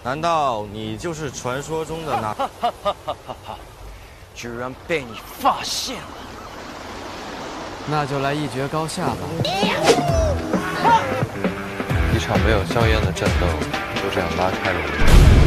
难道你就是传说中的那？ 居然被你发现了， 那就来一决高下吧。 一场没有硝烟的战斗，就这样拉开了。